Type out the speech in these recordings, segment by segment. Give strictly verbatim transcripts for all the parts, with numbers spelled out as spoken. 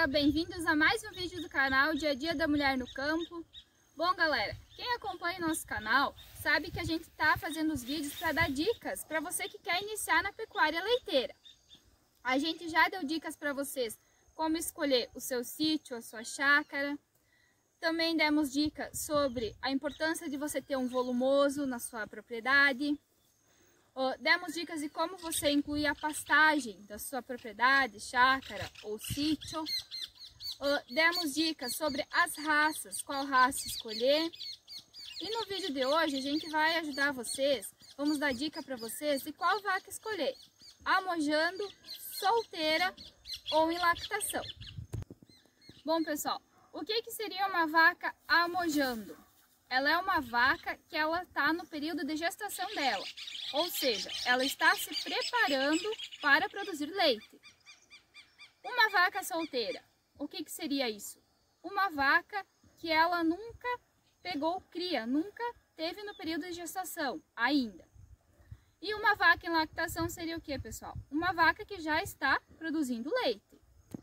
bem-vindos a mais um vídeo do canal Dia a Dia da Mulher no Campo. Bom galera, quem acompanha o nosso canal sabe que a gente está fazendo os vídeos para dar dicas para você que quer iniciar na pecuária leiteira. A gente já deu dicas para vocês como escolher o seu sítio, a sua chácara. Também demos dicas sobre a importância de você ter um volumoso na sua propriedade. Uh, demos dicas de como você incluir a pastagem da sua propriedade, chácara ou sítio. Uh, demos dicas sobre as raças, qual raça escolher. E no vídeo de hoje a gente vai ajudar vocês, vamos dar dica para vocês de qual vaca escolher. Amojando, solteira ou em lactação. Bom pessoal, o que, que seria uma vaca amojando? Ela é uma vaca que ela está no período de gestação dela, ou seja, ela está se preparando para produzir leite. Uma vaca solteira, o que, que seria isso? Uma vaca que ela nunca pegou cria, nunca teve no período de gestação ainda. E uma vaca em lactação seria o que, pessoal? Uma vaca que já está produzindo leite.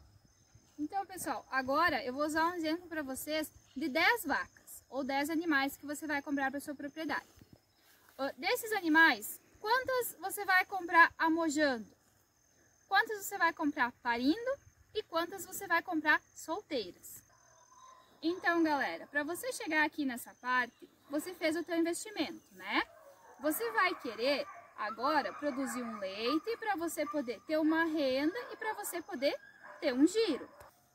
Então, pessoal, agora eu vou usar um exemplo para vocês de dez vacas ou dez animais que você vai comprar para sua propriedade. Desses animais, quantas você vai comprar amojando? Quantas você vai comprar parindo? E quantas você vai comprar solteiras? Então, galera, para você chegar aqui nessa parte, você fez o teu investimento, né? Você vai querer agora produzir um leite para você poder ter uma renda e para você poder ter um giro.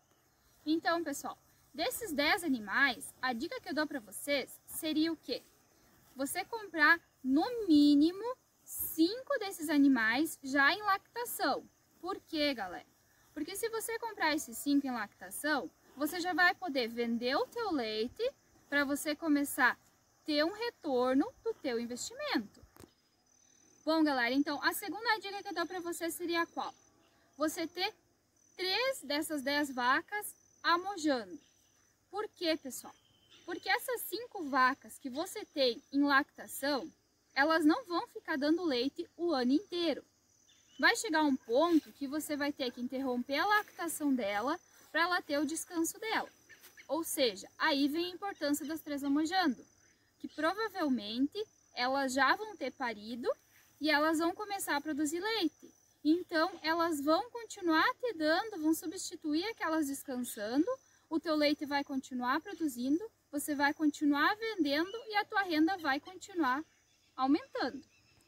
Então, pessoal, desses dez animais, a dica que eu dou para vocês seria o quê? Você comprar no mínimo cinco desses animais já em lactação. Por quê, galera? Porque se você comprar esses cinco em lactação, você já vai poder vender o teu leite para você começar a ter um retorno do teu investimento. Bom, galera, então a segunda dica que eu dou para vocês seria qual? Você ter três dessas dez vacas amojando. Por quê, pessoal? Porque essas cinco vacas que você tem em lactação, elas não vão ficar dando leite o ano inteiro. Vai chegar um ponto que você vai ter que interromper a lactação dela para ela ter o descanso dela. Ou seja, aí vem a importância das três amojando, que provavelmente elas já vão ter parido e elas vão começar a produzir leite. Então, elas vão continuar te dando, vão substituir aquelas descansando, o teu leite vai continuar produzindo, você vai continuar vendendo e a tua renda vai continuar aumentando.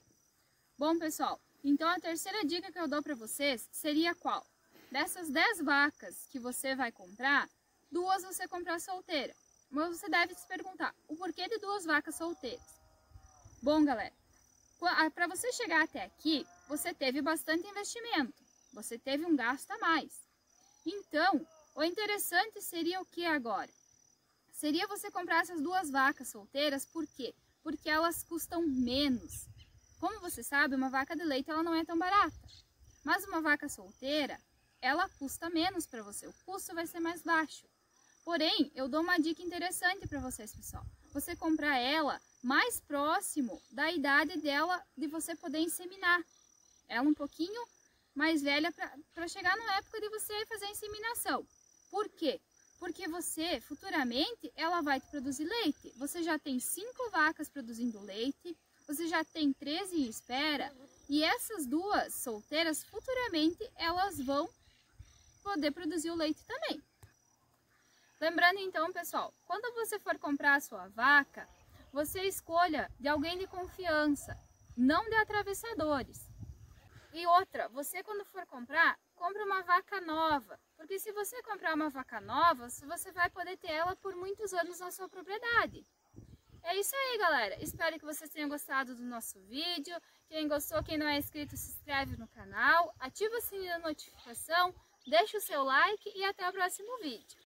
Bom, pessoal, então a terceira dica que eu dou para vocês seria qual? Dessas dez vacas que você vai comprar, duas você comprar solteira. Mas você deve se perguntar, o porquê de duas vacas solteiras? Bom, galera, para você chegar até aqui, você teve bastante investimento, você teve um gasto a mais. Então, o interessante seria o que agora? Seria você comprar essas duas vacas solteiras, por quê? Porque elas custam menos. Como você sabe, uma vaca de leite ela não é tão barata. Mas uma vaca solteira, ela custa menos para você, o custo vai ser mais baixo. Porém, eu dou uma dica interessante para vocês, pessoal. Você comprar ela mais próximo da idade dela de você poder inseminar. Ela um pouquinho mais velha para chegar na época de você fazer a inseminação. Por quê? Porque você, futuramente, ela vai te produzir leite. Você já tem cinco vacas produzindo leite, você já tem treze em espera, e essas duas solteiras, futuramente, elas vão poder produzir o leite também. Lembrando então, pessoal, quando você for comprar a sua vaca, você escolha de alguém de confiança, não de atravessadores. E outra, você quando for comprar, compra uma vaca nova, porque se você comprar uma vaca nova, você vai poder ter ela por muitos anos na sua propriedade. É isso aí, galera. Espero que vocês tenham gostado do nosso vídeo. Quem gostou, quem não é inscrito, se inscreve no canal, ativa o sininho da notificação, deixa o seu like e até o próximo vídeo.